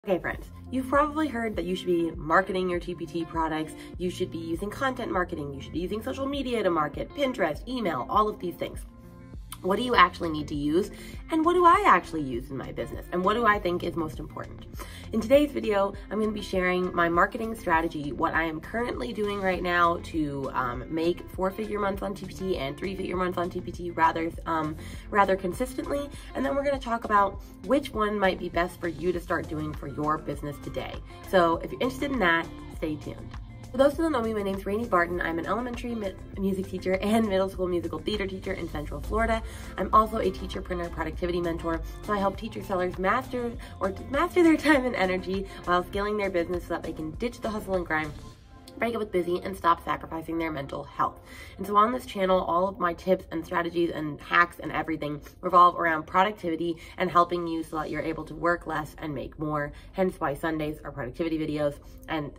Okay friends, you've probably heard that you should be marketing your TPT products, you should be using content marketing, you should be using social media to market, Pinterest, email, all of these things. What do you actually need to use? And what do I actually use in my business? And what do I think is most important? In today's video, I'm going to be sharing my marketing strategy, what I am currently doing right now to make 4-figure months on TPT and 3-figure months on TPT rather consistently. And then we're going to talk about which one might be best for you to start doing for your business today. So if you're interested in that, stay tuned. For those who don't know me, my name is Rainey Barton. I'm an elementary music teacher and middle school musical theater teacher in Central Florida. I'm also a teacherpreneur productivity mentor, so I help teacher sellers master their time and energy while scaling their business so that they can ditch the hustle and grind, break up with busy, and stop sacrificing their mental health. And so on this channel, all of my tips and strategies and hacks and everything revolve around productivity and helping you so that you're able to work less and make more. Hence why Sundays are productivity videos and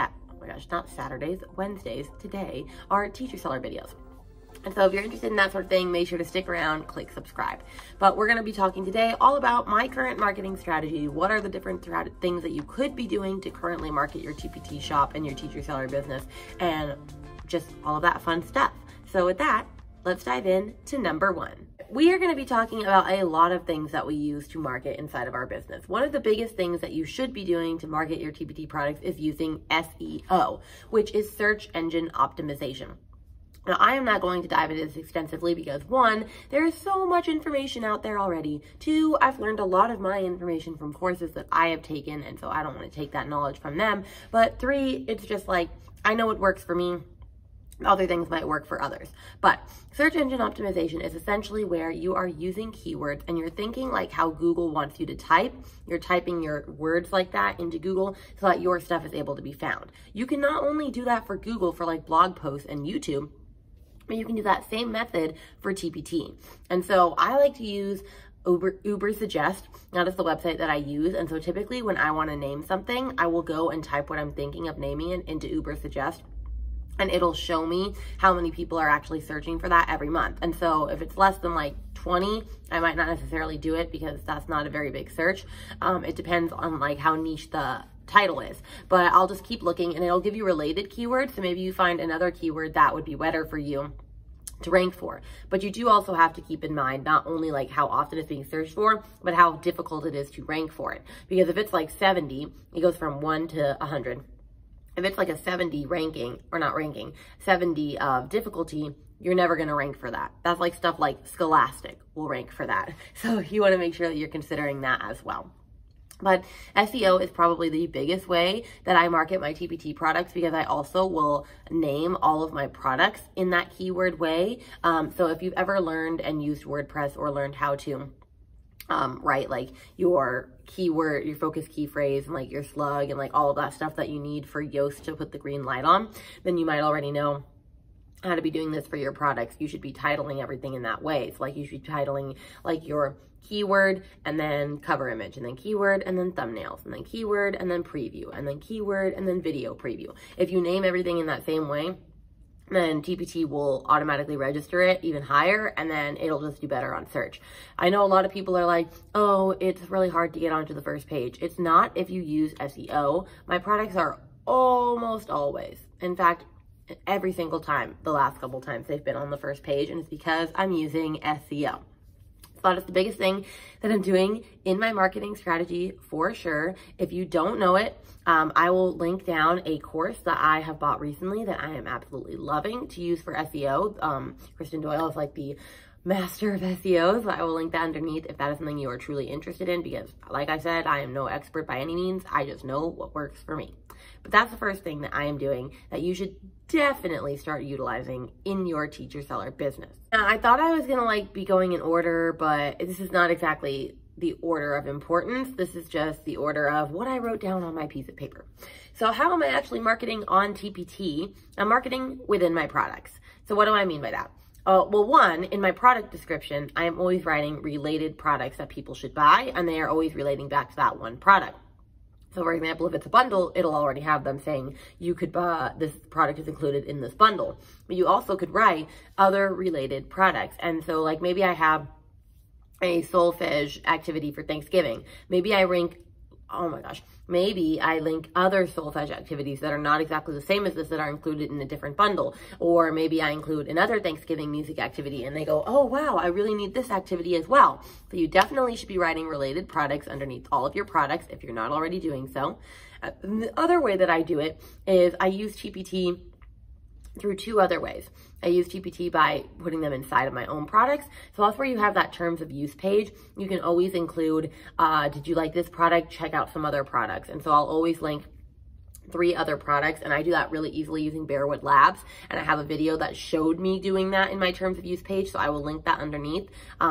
not Saturdays, Wednesdays today are teacher seller videos. And so if you're interested in that sort of thing, make sure to stick around, click subscribe. But we're going to be talking today all about my current marketing strategy. What are the different things that you could be doing to currently market your TPT shop and your teacher seller business, and just all of that fun stuff. So with that, let's dive in to number one. We are going to be talking about a lot of things that we use to market inside of our business. One of the biggest things that you should be doing to market your TPT products is using SEO, which is search engine optimization. Now, I am not going to dive into this extensively because one, there is so much information out there already. Two, I've learned a lot of my information from courses that I have taken, and so I don't want to take that knowledge from them. But three, it's just like, I know what works for me. Other things might work for others. But search engine optimization is essentially where you are using keywords and you're thinking like how Google wants you to type. You're typing your words like that into Google so that your stuff is able to be found. You can not only do that for Google for like blog posts and YouTube, but you can do that same method for TPT. And so I like to use Ubersuggest. That is the website that I use. And so typically when I want to name something, I will go and type what I'm thinking of naming it into Ubersuggest. And it'll show me how many people are actually searching for that every month. And so if it's less than like 20, I might not necessarily do it because that's not a very big search. It depends on like how niche the title is, but I'll just keep looking and it'll give you related keywords. So maybe you find another keyword that would be better for you to rank for. But you do also have to keep in mind not only like how often it's being searched for, but how difficult it is to rank for it. Because if it's like 70, it goes from 1 to 100. If it's like a 70 ranking, or not ranking, 70 of difficulty, you're never going to rank for that. That's like stuff like Scholastic will rank for that. So you want to make sure that you're considering that as well. But SEO is probably the biggest way that I market my TPT products because I also will name all of my products in that keyword way. So if you've ever learned and used WordPress or learned how to write like your keyword, your focus key phrase, and like your slug and like all of that stuff that you need for Yoast to put the green light on, then you might already know how to be doing this for your products. You should be titling everything in that way. So like you should be titling like your keyword and then cover image and then keyword and then thumbnails and then keyword and then preview and then keyword and then video preview. If you name everything in that same way, then TPT will automatically register it even higher, and then it'll just do better on search. I know a lot of people are like, oh, it's really hard to get onto the first page. It's not if you use SEO. My products are almost always, in fact, every single time, the last couple times they've been on the first page, and it's because I'm using SEO. So that is the biggest thing that I'm doing in my marketing strategy for sure. If you don't know it, I will link down a course that I have bought recently that I am absolutely loving to use for SEO. Kristen Doyle is like the master of SEO, so I will link that underneath if that is something you are truly interested in, because like I said, I am no expert by any means. I just know what works for me. But that's the first thing that I am doing that you should definitely start utilizing in your teacher seller business. Now, I thought I was gonna like be going in order, but this is not exactly the order of importance. This is just the order of what I wrote down on my piece of paper. So how am I actually marketing on TPT? I'm marketing within my products. So what do I mean by that? Well, one, in my product description, I am always writing related products that people should buy, and they are always relating back to that one product. So for example, if it's a bundle, it'll already have them saying you could buy, this product is included in this bundle. But you also could write other related products. And so like maybe I have a solfege activity for Thanksgiving. Maybe I rank oh my gosh, maybe I link other soul touch activities that are not exactly the same as this that are included in a different bundle. Or maybe I include another Thanksgiving music activity and they go, oh wow, I really need this activity as well. So you definitely should be writing related products underneath all of your products if you're not already doing so. The other way that I do it is I use TPT through two other ways. I use TPT by putting them inside of my own products. So that's where you have that terms of use page. You can always include, did you like this product? Check out some other products. And so I'll always link 3 other products, and I do that really easily using Bearwood Labs, and I have a video that showed me doing that in my terms of use page, so I will link that underneath.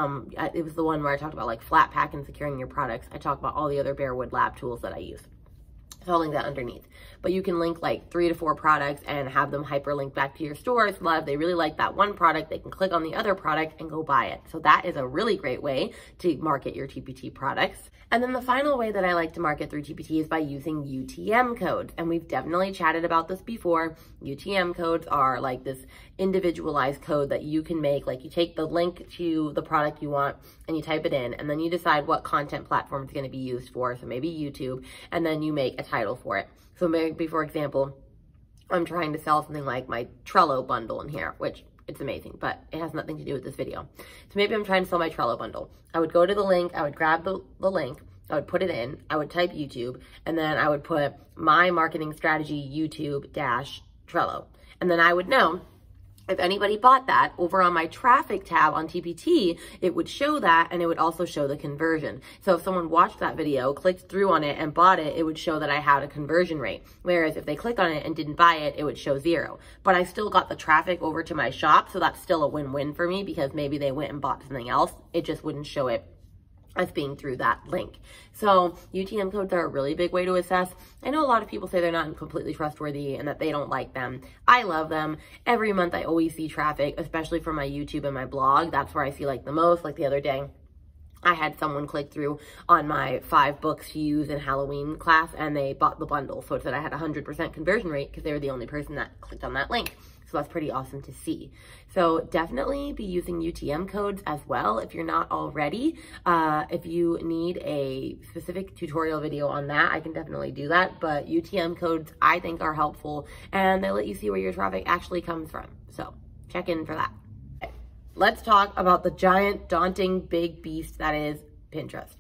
It was the one where I talked about like flat pack and securing your products. I talk about all the other Bearwood Lab tools that I use. So I'll link that underneath. But you can link like 3 to 4 products and have them hyperlink back to your stores. If they really like that one product, they can click on the other product and go buy it. So that is a really great way to market your TPT products. And then the final way that I like to market through TPT is by using UTM codes. And we've definitely chatted about this before. UTM codes are like this individualized code that you can make. Like you take the link to the product you want and you type it in, and then you decide what content platform it's going to be used for. So maybe YouTube, and then you make a title for it. So maybe, for example, I'm trying to sell something like my Trello bundle in here, which it's amazing, but it has nothing to do with this video. So maybe I'm trying to sell my Trello bundle. I would go to the link, I would grab the link, I would put it in, I would type YouTube, and then I would put my marketing strategy YouTube - Trello. And then I would know if anybody bought that over on my traffic tab on TPT, it would show that, and it would also show the conversion. So if someone watched that video, clicked through on it and bought it, it would show that I had a conversion rate. Whereas if they click on it and didn't buy it, it would show 0. But I still got the traffic over to my shop, so that's still a win-win for me because maybe they went and bought something else. It just wouldn't show it as being through that link. So UTM codes are a really big way to assess. I know a lot of people say they're not completely trustworthy and that they don't like them. I love them. Every month I always see traffic, especially for my YouTube and my blog. That's where I see like the most. Like the other day, I had someone click through on my 5 books to use in Halloween class and they bought the bundle. So it said I had a 100% conversion rate because they were the only person that clicked on that link. So that's pretty awesome to see. So definitely be using UTM codes as well if you're not already. If you need a specific tutorial video on that, I can definitely do that. But UTM codes I think are helpful and they let you see where your traffic actually comes from. So check in for that. Okay. Let's talk about the giant, daunting, big beast that is Pinterest.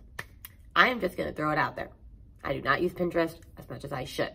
I am just going to throw it out there. I do not use Pinterest as much as I should.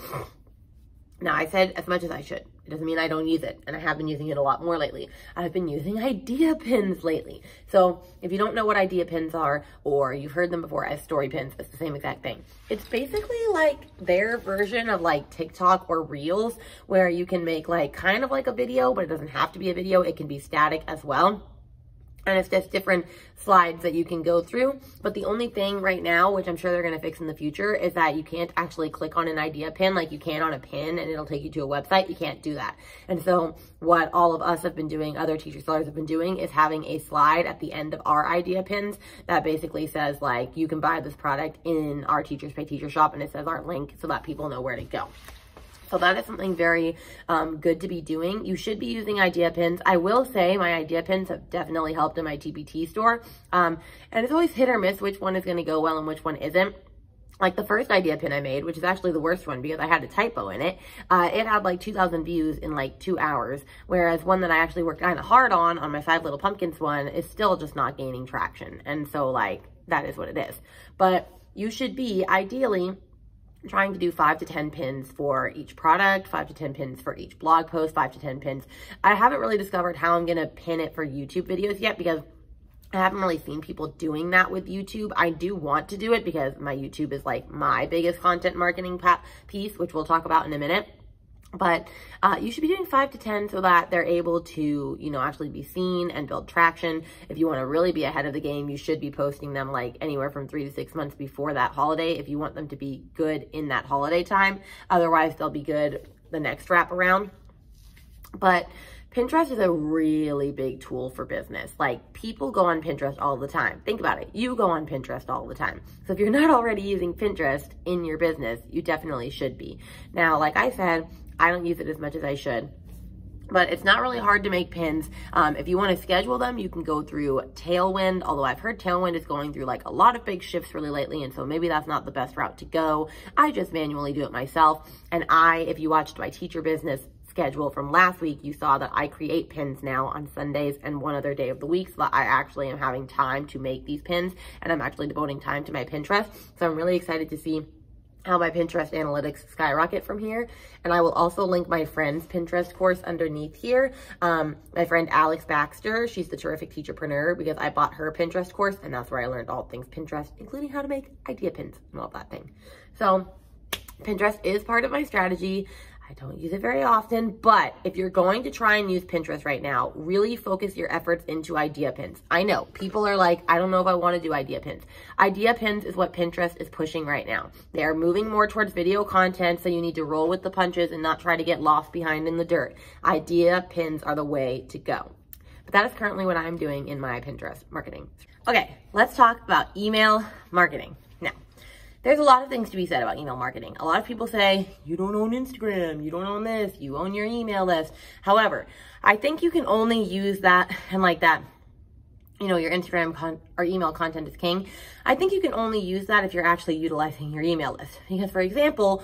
Now, I said as much as I should. It doesn't mean I don't use it, and I have been using it a lot more lately. I've been using idea pins lately. So if you don't know what idea pins are, or you've heard them before as story pins, it's the same exact thing. It's basically like their version of like TikTok or Reels, where you can make like kind of like a video, but it doesn't have to be a video. It can be static as well. And it's just different slides that you can go through. But the only thing right now, which I'm sure they're going to fix in the future, is that you can't actually click on an idea pin like you can on a pin and it'll take you to a website. You can't do that. And so what all of us have been doing, other teacher sellers have been doing, is having a slide at the end of our idea pins that basically says like, you can buy this product in our Teachers Pay Teacher shop, and it says our link so that people know where to go. So that is something very good to be doing. You should be using idea pins. I will say my idea pins have definitely helped in my TPT store. And it's always hit or miss which one is going to go well and which one isn't. Like the first idea pin I made, which is actually the worst one because I had a typo in it, it had like 2,000 views in like 2 hours. Whereas one that I actually worked kind of hard on my 5 Little Pumpkins one, is still just not gaining traction. And so like, that is what it is. But you should be ideally trying to do 5 to 10 pins for each product, 5 to 10 pins for each blog post, 5 to 10 pins. I haven't really discovered how I'm going to pin it for YouTube videos yet because I haven't really seen people doing that with YouTube. I do want to do it because my YouTube is like my biggest content marketing piece, which we'll talk about in a minute. But you should be doing 5 to 10 so that they're able to, you know, actually be seen and build traction. If you want to really be ahead of the game, you should be posting them like anywhere from 3 to 6 months before that holiday if you want them to be good in that holiday time. Otherwise, they'll be good the next wrap around. But Pinterest is a really big tool for business. Like, people go on Pinterest all the time. Think about it. You go on Pinterest all the time. So if you're not already using Pinterest in your business, you definitely should be. Now, like I said, I don't use it as much as I should. but it's not really hard to make pins. If you want to schedule them, you can go through Tailwind, although I've heard Tailwind is going through like a lot of big shifts really lately, and so maybe that's not the best route to go. I just manually do it myself. And if you watched my teacher business schedule from last week, you saw that I create pins now on Sundays and one other day of the week, so that I actually am having time to make these pins, and I'm actually devoting time to my Pinterest. So I'm really excited to see how my Pinterest analytics skyrocket from here. And I will also link my friend's Pinterest course underneath here. My friend Alex Baxter, she's the terrific teacherpreneur, because I bought her Pinterest course, and that's where I learned all things Pinterest, including how to make idea pins and all that thing. So Pinterest is part of my strategy. I don't use it very often, but if you're going to try and use Pinterest right now, really focus your efforts into idea pins. I know people are like, I don't know if I want to do idea pins. Idea pins is what Pinterest is pushing right now. They are moving more towards video content, so you need to roll with the punches and not try to get lost behind in the dirt. Idea pins are the way to go. But that is currently what I'm doing in my Pinterest marketing. Okay, let's talk about email marketing. Now, there's a lot of things to be said about email marketing. A lot of people say, you don't own Instagram, you don't own this, you own your email list. However, I think you can only use that and like that, you know, your Instagram or email content is king. I think you can only use that if you're actually utilizing your email list. Because for example,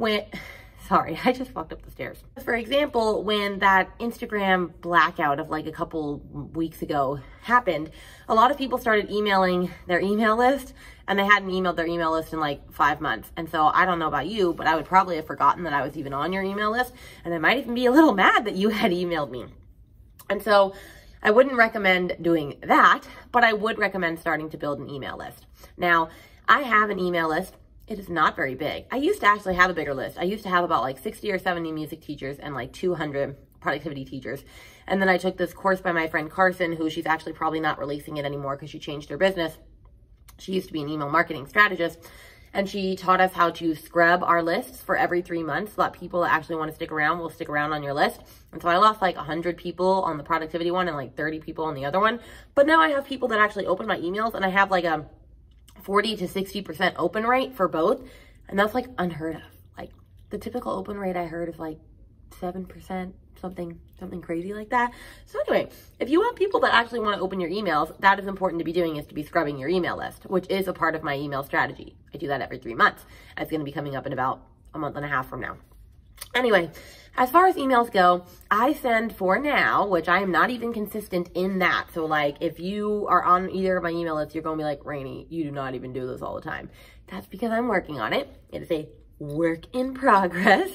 sorry, I just walked up the stairs. For example, when that Instagram blackout of like a couple weeks ago happened, a lot of people started emailing their email list, and they hadn't emailed their email list in like 5 months. And so I don't know about you, but I would probably have forgotten that I was even on your email list, and I might even be a little mad that you had emailed me. And so I wouldn't recommend doing that, but I would recommend starting to build an email list. Now, I have an email list. It is not very big. I used to actually have a bigger list. I used to have about like 60 or 70 music teachers and like 200 productivity teachers. And then I took this course by my friend Carson, who she's actually probably not releasing it anymore because she changed her business. She used to be an email marketing strategist, and she taught us how to scrub our lists for every 3 months so that people that actually want to stick around will stick around on your list. And so I lost like 100 people on the productivity one and like 30 people on the other one. But now I have people that actually open my emails, and I have like a 40 to 60% open rate for both. And that's like unheard of. Like the typical open rate I heard is like 7%, something crazy like that. So anyway, if you want people that actually want to open your emails, that is important to be doing, is to be scrubbing your email list, which is a part of my email strategy. I do that every 3 months. It's going to be coming up in about a month and a half from now. Anyway, as far as emails go, I send for now, which I am not even consistent in that. So like if you are on either of my email lists, you're going to be like, Rainey, you do not even do this all the time. That's because I'm working on it. It is a work in progress.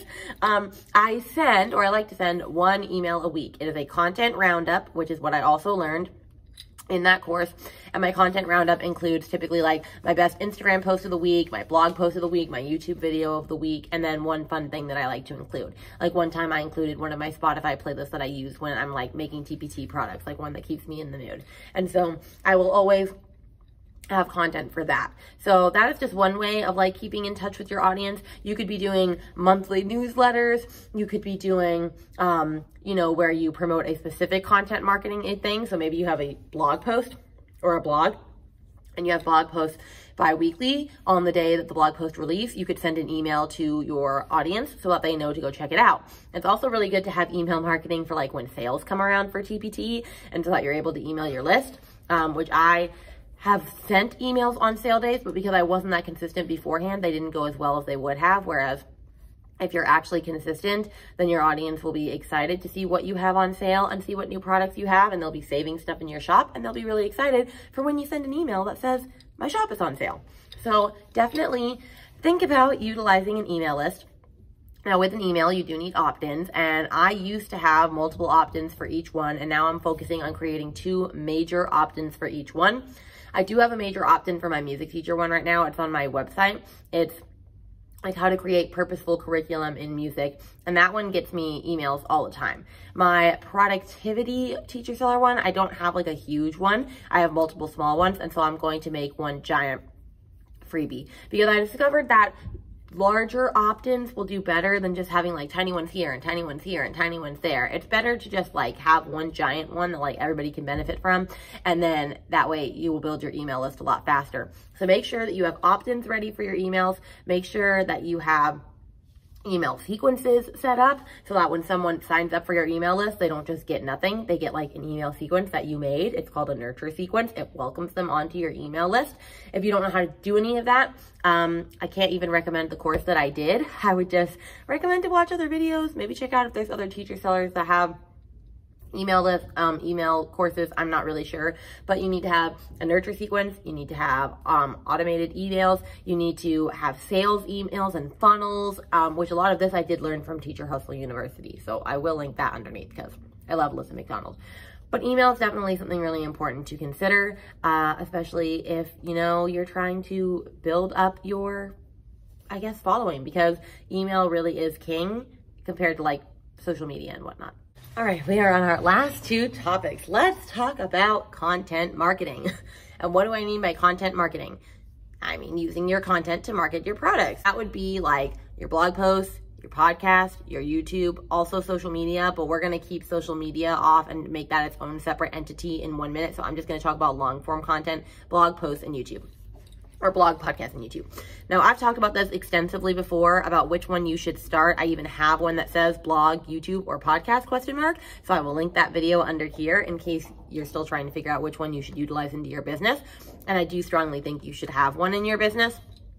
I like to send one email a week. It is a content roundup, which is what I also learned in that course. And my content roundup includes typically like my best Instagram post of the week, my blog post of the week, my YouTube video of the week, and then one fun thing that I like to include. Like one time I included one of my Spotify playlists that I use when I'm like making TPT products, like one that keeps me in the mood. And so I will always have content for that. So that is just one way of like keeping in touch with your audience. You could be doing monthly newsletters. You could be doing, you know, where you promote a specific content marketing thing. So maybe you have a blog post or a blog, and you have blog posts bi-weekly. On the day that the blog post release, you could send an email to your audience so that they know to go check it out. It's also really good to have email marketing for like when sales come around for TPT, and so that you're able to email your list, which I have sent emails on sale days, but because I wasn't that consistent beforehand, they didn't go as well as they would have. Whereas if you're actually consistent, then your audience will be excited to see what you have on sale and see what new products you have, and they'll be saving stuff in your shop, and they'll be really excited for when you send an email that says, my shop is on sale. So definitely think about utilizing an email list. Now with an email, you do need opt-ins, and I used to have multiple opt-ins for each one, and now I'm focusing on creating 2 major opt-ins for each one. I do have a major opt-in for my music teacher one right now. It's on my website. It's like how to create purposeful curriculum in music. And that one gets me emails all the time. My productivity teacher seller one, I don't have like a huge one. I have multiple small ones. And so I'm going to make one giant freebie, because I discovered that larger opt-ins will do better than just having like tiny ones here and tiny ones here and tiny ones there. It's better to just like have one giant one that like everybody can benefit from, and then that way you will build your email list a lot faster. So make sure that you have opt-ins ready for your emails. Make sure that you have email sequences set up so that when someone signs up for your email list, they don't just get nothing. They get like an email sequence that you made. It's called a nurture sequence. It welcomes them onto your email list. If you don't know how to do any of that, I can't even recommend the course that I did. I would just recommend to watch other videos. Maybe check out if there's other teacher sellers that have email list, email courses. I'm not really sure, but you need to have a nurture sequence. You need to have automated emails. You need to have sales emails and funnels, which a lot of this I did learn from Teacher Hustle University. So I will link that underneath because I love Alyssa McDonald. But email is definitely something really important to consider, especially if, you know, you're trying to build up your, I guess, following, because email really is king compared to like social media and whatnot. All right, we are on our last two topics. Let's talk about content marketing. And what do I mean by content marketing? I mean using your content to market your products. That would be like your blog posts, your podcast, your YouTube, also social media, but we're gonna keep social media off and make that its own separate entity in 1 minute. So I'm just gonna talk about long form content, blog posts, and YouTube. Or blog, podcast, and YouTube. Now, I've talked about this extensively before about which one you should start. I even have one that says blog, YouTube, or podcast, ? So I will link that video under here in case you're still trying to figure out which one you should utilize into your business. And I do strongly think you should have one in your business.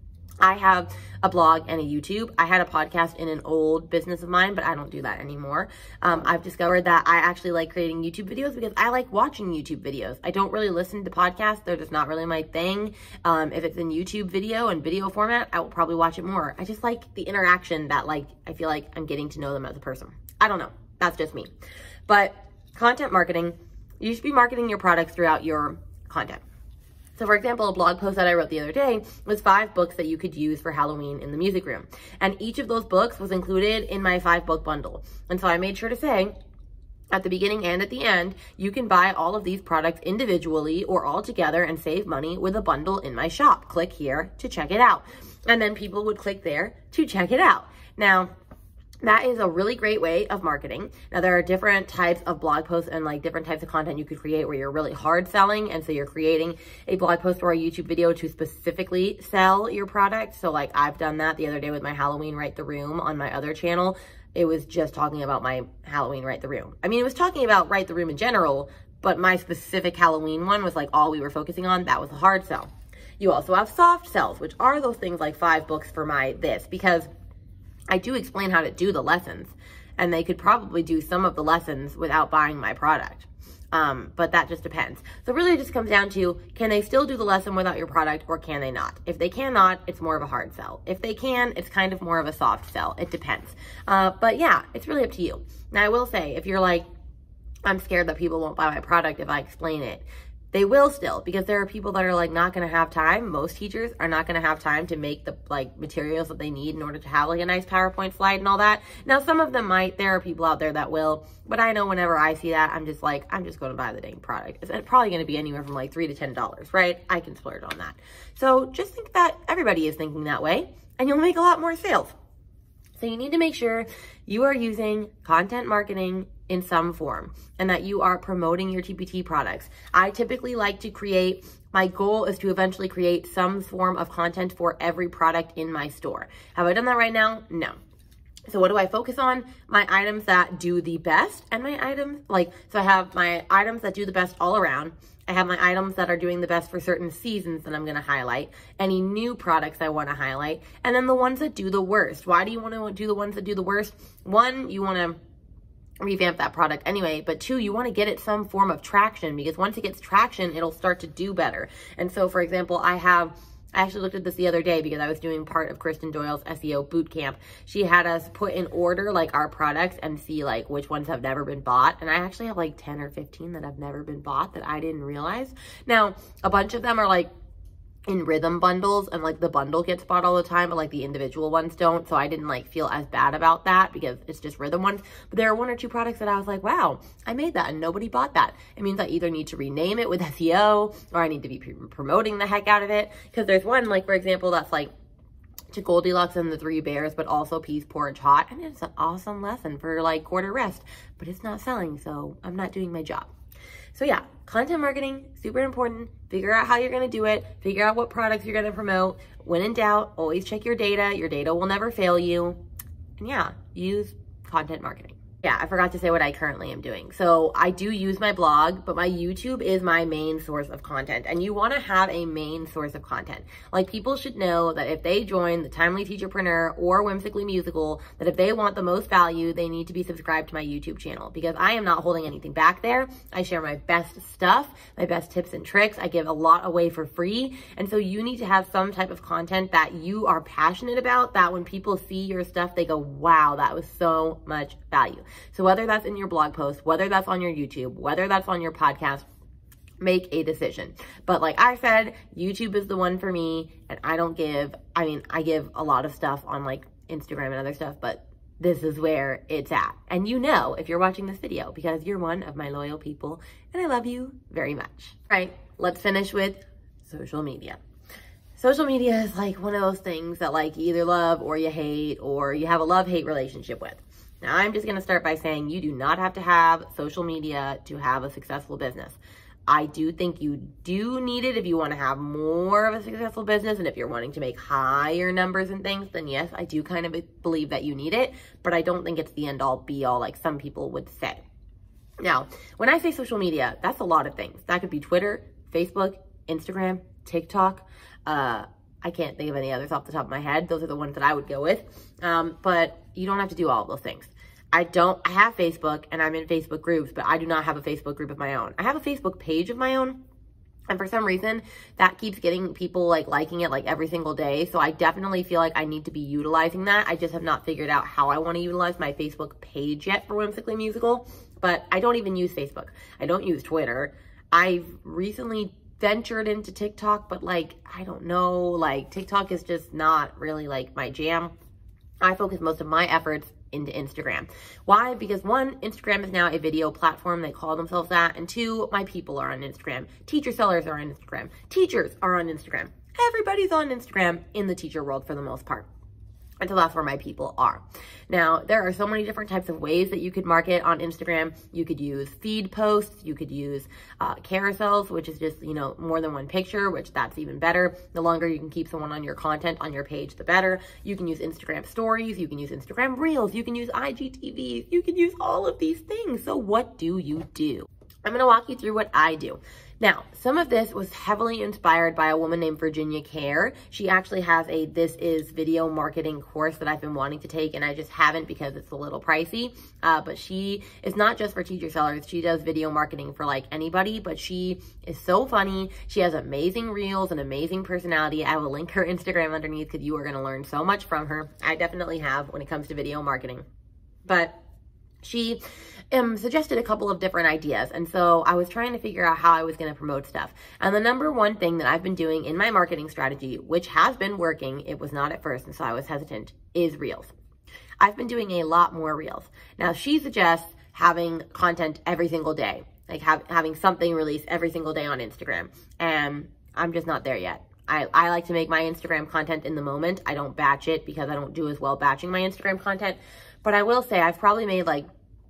I have a blog and a YouTube. I had a podcast in an old business of mine, but I don't do that anymore. I've discovered that I actually like creating YouTube videos because I like watching YouTube videos. I don't really listen to podcasts. They're just not really my thing. If it's in YouTube video and video format, I will probably watch it more. I just like the interaction that like, I feel like I'm getting to know them as a person. I don't know. That's just me. But content marketing, you should be marketing your products throughout your content. So for example, a blog post that I wrote the other day was 5 books that you could use for Halloween in the music room. And each of those books was included in my 5-book bundle. And so I made sure to say at the beginning and at the end, you can buy all of these products individually or all together and save money with a bundle in my shop. Click here to check it out. And then people would click there to check it out. Now, that is a really great way of marketing. Now, there are different types of blog posts and like different types of content you could create where you're really hard selling. And so you're creating a blog post or a YouTube video to specifically sell your product. So like I've done that the other day with my Halloween Write the Room on my other channel. It was just talking about my Halloween Write the Room. I mean, it was talking about Write the Room in general, but my specific Halloween one was like all we were focusing on. That was a hard sell. You also have soft sells, which are those things like 5 books for this, because I do explain how to do the lessons, and they could probably do some of the lessons without buying my product. But that just depends. So really it just comes down to, can they still do the lesson without your product or can they not? If they cannot, it's more of a hard sell. If they can, it's kind of more of a soft sell. It depends. But yeah, it's really up to you. Now I will say, if you're like, I'm scared that people won't buy my product if I explain it, they will still, because there are people that are like not going to have time. Most teachers are not going to have time to make the like materials that they need in order to have like a nice PowerPoint slide and all that. Now, some of them might. There are people out there that will, but I know whenever I see that, I'm just like, I'm just going to buy the dang product. It's probably going to be anywhere from like $3 to $10, right? I can splurge on that. So just think that everybody is thinking that way, and you'll make a lot more sales. So you need to make sure you are using content marketing in some form and that you are promoting your TPT products. I typically like to create, my goal is to eventually create some form of content for every product in my store. Have I done that right now? No. So what do I focus on? My items that do the best, and my items so I have my items that do the best all around. I have my items that are doing the best for certain seasons that I'm going to highlight, any new products I want to highlight, and then the ones that do the worst. Why do you want to do the ones that do the worst? 1, you want to revamp that product anyway, but 2, you want to get it some form of traction, because once it gets traction, it'll start to do better. And so, for example, I actually looked at this the other day because I was doing part of Kristen Doyle's SEO bootcamp. She had us put in order like our products and see like which ones have never been bought. And I actually have like 10 or 15 that have never been bought that I didn't realize. Now, a bunch of them are like in rhythm bundles, and like the bundle gets bought all the time, but like the individual ones don't. So I didn't like feel as bad about that because it's just rhythm ones. But there are 1 or 2 products that I was like, wow, I made that and nobody bought that. It means I either need to rename it with SEO or I need to be promoting the heck out of it. Because there's one, like for example, that's like to Goldilocks and the 3 Bears, but also Peas Porridge Hot. And it's an awesome lesson for like quarter rest, but it's not selling, so I'm not doing my job. So yeah, content marketing, super important. Figure out how you're going to do it. Figure out what products you're going to promote. When in doubt, always check your data. Your data will never fail you. And yeah, use content marketing. Yeah, I forgot to say what I currently am doing. So I do use my blog, but my YouTube is my main source of content. And you want to have a main source of content. Like, people should know that if they join the Timely Teacherpreneur or Whimsically Musical, that if they want the most value, they need to be subscribed to my YouTube channel, because I am not holding anything back there. I share my best stuff, my best tips and tricks. I give a lot away for free. And so you need to have some type of content that you are passionate about, that when people see your stuff, they go, wow, that was so much value. So whether that's in your blog post, whether that's on your YouTube, whether that's on your podcast, make a decision. But like I said, YouTube is the one for me, and I give a lot of stuff on like Instagram and other stuff, but this is where it's at. And you know, if you're watching this video, because you're one of my loyal people, and I love you very much. All right, let's finish with social media. Social media is like one of those things that like you either love or you hate, or you have a love-hate relationship with. Now, I'm just going to start by saying you do not have to have social media to have a successful business. I do think you do need it if you want to have more of a successful business, and if you're wanting to make higher numbers and things, then yes, I do kind of believe that you need it, but I don't think it's the end-all be-all like some people would say. Now, when I say social media, that's a lot of things. That could be Twitter, Facebook, Instagram, TikTok. I can't think of any others off the top of my head. Those are the ones that I would go with. But you don't have to do all of those things. I have Facebook and I'm in Facebook groups, but I do not have a Facebook group of my own. I have a Facebook page of my own. And for some reason, that keeps getting people like liking it like every single day. So I definitely feel like I need to be utilizing that. I just have not figured out how I want to utilize my Facebook page yet for Whimsically Musical. But I don't even use Facebook. I don't use Twitter. I've recently ventured into TikTok, but like, I don't know, like TikTok is just not really like my jam. I focus most of my efforts into Instagram. Why? Because one, Instagram is now a video platform. They call themselves that. And two, my people are on Instagram. Teacher sellers are on Instagram. Teachers are on Instagram. Everybody's on Instagram in the teacher world for the most part. And so that's where my people are. Now, there are so many different types of ways that you could market on Instagram. You could use feed posts. You could use carousels, which is just, you know, more than one picture, which that's even better. The longer you can keep someone on your content on your page, the better. You can use Instagram stories. You can use Instagram reels. You can use IGTVs. You can use all of these things. So what do you do? I'm going to walk you through what I do. Now, some of this was heavily inspired by a woman named Virginia Kerr. She actually has a This Is Video Marketing course that I've been wanting to take, and I just haven't because it's a little pricey. But she is not just for teacher sellers. She does video marketing for like anybody, but she is so funny. She has amazing reels and amazing personality. I will link her Instagram underneath because you are going to learn so much from her. I definitely have when it comes to video marketing. But she suggested a couple of different ideas. And so I was trying to figure out how I was going to promote stuff. And the number one thing that I've been doing in my marketing strategy, which has been working, it was not at first, and so I was hesitant, is reels. I've been doing a lot more reels. Now, she suggests having content every single day, like having something released every single day on Instagram. And I'm just not there yet. I like to make my Instagram content in the moment. I don't batch it because I don't do as well batching my Instagram content. But I will say I've probably made like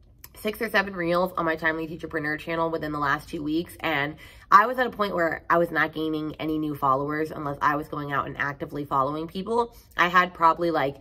6 or 7 reels on my Timely Teacherpreneur channel within the last 2 weeks. And I was at a point where I was not gaining any new followers unless I was going out and actively following people. I had probably like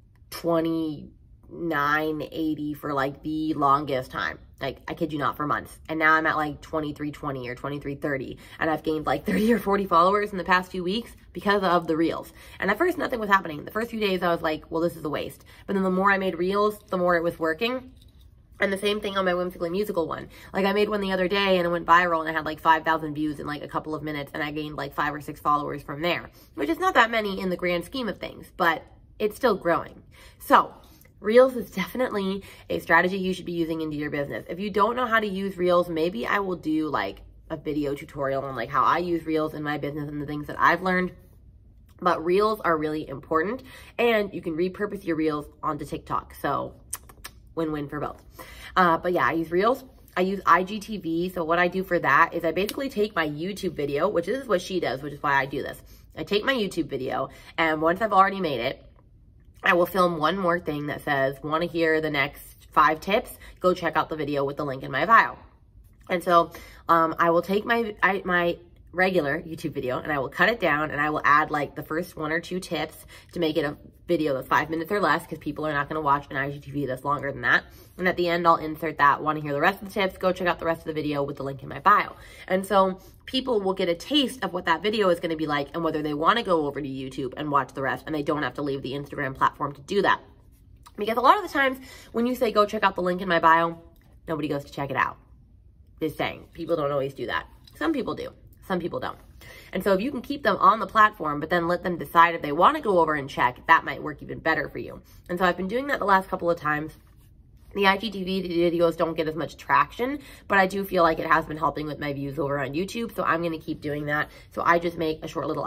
2980 for like the longest time. Like, I kid you not, for months. And now I'm at like 2320 or 2330. And I've gained like 30 or 40 followers in the past few weeks because of the reels. And at first, nothing was happening. The first few days, I was like, well, this is a waste. But then the more I made reels, the more it was working. And the same thing on my Whimsically Musical one. Like, I made one the other day and it went viral and I had like 5,000 views in like a couple of minutes, and I gained like 5 or 6 followers from there, which is not that many in the grand scheme of things, but it's still growing. So reels is definitely a strategy you should be using into your business. If you don't know how to use reels, maybe I will do like a video tutorial on like how I use reels in my business and the things that I've learned. But reels are really important, and you can repurpose your reels onto TikTok. So win-win for both. But yeah, I use reels. I use IGTV. So what I do for that is I basically take my YouTube video, which is what she does, which is why I do this. I take my YouTube video, and once I've already made it, I will film one more thing that says, want to hear the next 5 tips? Go check out the video with the link in my bio. And so I will take my regular YouTube video and I will cut it down and I will add like the first 1 or 2 tips to make it a video that's 5 minutes or less, because people are not going to watch an IGTV that's longer than that. And at the end, I'll insert that. Want to hear the rest of the tips? Go check out the rest of the video with the link in my bio. And so people will get a taste of what that video is going to be like and whether they want to go over to YouTube and watch the rest, and they don't have to leave the Instagram platform to do that. Because a lot of the times when you say, go check out the link in my bio, nobody goes to check it out. Just saying, people don't always do that. Some people do. Some people don't. And so if you can keep them on the platform, but then let them decide if they want to go over and check, that might work even better for you. And so I've been doing that the last couple of times. The IGTV videos don't get as much traction, but I do feel like it has been helping with my views over on YouTube. So I'm going to keep doing that. So I just make a short little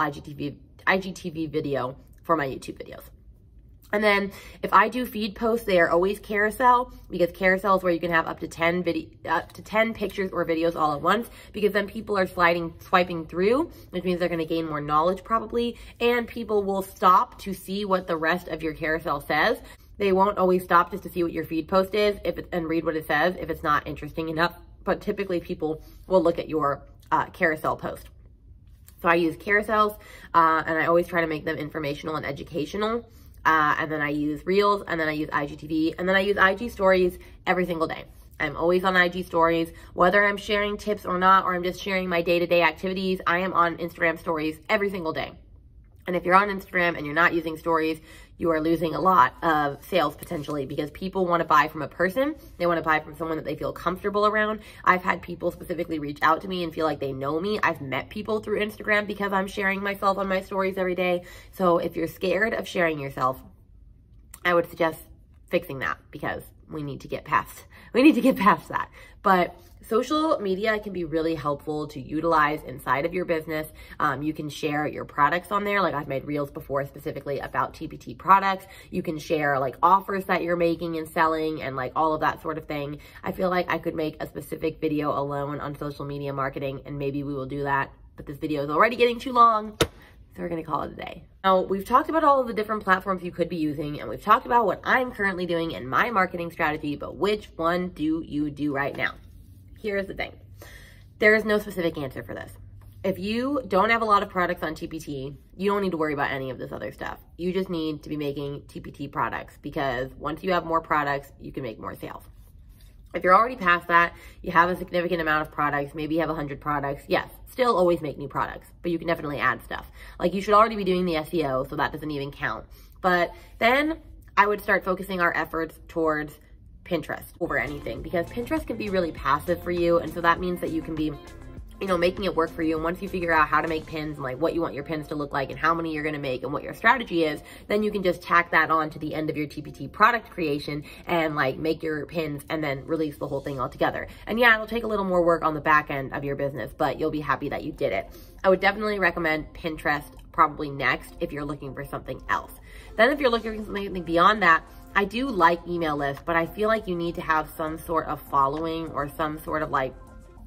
IGTV video for my YouTube videos. And then if I do feed posts, they are always carousel, because carousel is where you can have up to 10 pictures or videos all at once, because then people are swiping through, which means they're going to gain more knowledge probably, and people will stop to see what the rest of your carousel says. They won't always stop just to see what your feed post is and read what it says if it's not interesting enough, but typically people will look at your carousel post. So I use carousels, and I always try to make them informational and educational. And then I use Reels, and then I use IGTV, and then I use IG Stories every single day. I'm always on IG Stories, whether I'm sharing tips or not, or I'm just sharing my day-to-day activities. I am on Instagram Stories every single day. And if you're on Instagram and you're not using Stories, you are losing a lot of sales potentially, because people want to buy from a person. They want to buy from someone that they feel comfortable around. I've had people specifically reach out to me and feel like they know me. I've met people through Instagram because I'm sharing myself on my stories every day. So if you're scared of sharing yourself, I would suggest fixing that, because we need to get past that. But social media can be really helpful to utilize inside of your business. You can share your products on there. Like I've made Reels before specifically about TPT products. You can share like offers that you're making and selling and like all of that sort of thing. I feel like I could make a specific video alone on social media marketing, and maybe we will do that. But this video is already getting too long, so we're going to call it a day. Now, we've talked about all of the different platforms you could be using, and we've talked about what I'm currently doing in my marketing strategy, but which one do you do right now? Here's the thing. There is no specific answer for this. If you don't have a lot of products on TPT, you don't need to worry about any of this other stuff. You just need to be making TPT products, because once you have more products, you can make more sales. If you're already past that, you have a significant amount of products, maybe you have 100 products, yes, still always make new products, but you can definitely add stuff. Like you should already be doing the SEO, so that doesn't even count. But then I would start focusing our efforts towards Pinterest over anything, because Pinterest can be really passive for you. And so that means that you can be, you know, making it work for you. And once you figure out how to make pins and like what you want your pins to look like and how many you're going to make and what your strategy is, then you can just tack that on to the end of your TPT product creation and like make your pins and then release the whole thing all together. And yeah, it'll take a little more work on the back end of your business, but you'll be happy that you did it. I would definitely recommend Pinterest probably next if you're looking for something else. Then if you're looking for something beyond that, I do like email lists, but I feel like you need to have some sort of following or some sort of like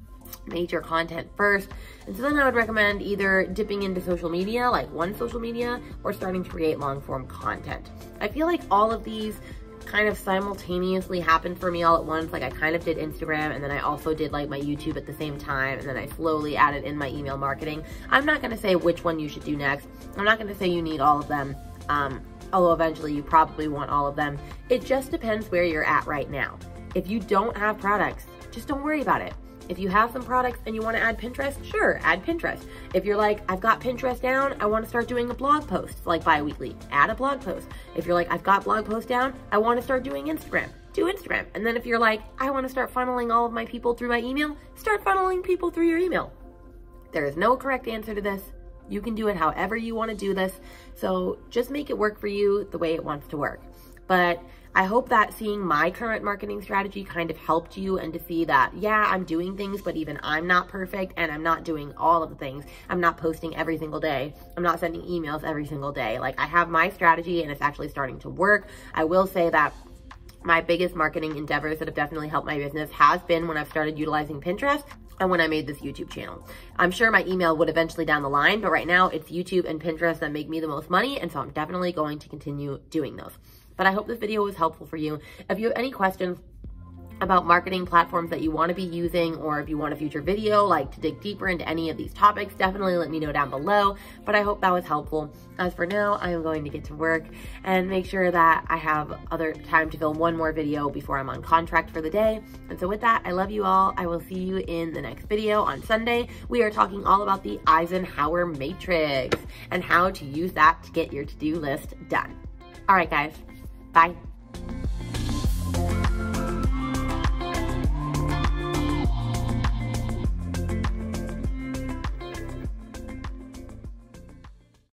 major content first. And so then I would recommend either dipping into social media, like one social media, or starting to create long form content. I feel like all of these kind of simultaneously happened for me all at once. Like I kind of did Instagram, and then I also did like my YouTube at the same time, and then I slowly added in my email marketing. I'm not going to say which one you should do next. I'm not going to say you need all of them. Although eventually you probably want all of them. It just depends where you're at right now. If you don't have products, just don't worry about it. If you have some products and you want to add Pinterest, sure, add Pinterest. If you're like, I've got Pinterest down, I want to start doing a blog post like bi-weekly, add a blog post. If you're like, I've got blog posts down, I want to start doing Instagram, do Instagram. And then if you're like, I want to start funneling all of my people through my email, start funneling people through your email. There is no correct answer to this. You can do it however you want to do this. So just make it work for you the way it wants to work. But I hope that seeing my current marketing strategy kind of helped you, and to see that, yeah, I'm doing things, but even I'm not perfect, and I'm not doing all of the things. I'm not posting every single day. I'm not sending emails every single day. Like I have my strategy and it's actually starting to work. I will say that my biggest marketing endeavors that have definitely helped my business has been when I've started utilizing Pinterest and when I made this YouTube channel. I'm sure my email would eventually down the line, but right now it's YouTube and Pinterest that make me the most money, and so I'm definitely going to continue doing those. But I hope this video was helpful for you. If you have any questions, about marketing platforms that you want to be using, or if you want a future video like to dig deeper into any of these topics, definitely let me know down below. But I hope that was helpful. As for now, I am going to get to work and make sure that I have other time to film one more video before I'm on contract for the day. And so with that, I love you all. I will see you in the next video on Sunday. We are talking all about the Eisenhower Matrix and how to use that to get your to-do list done. All right, guys, bye.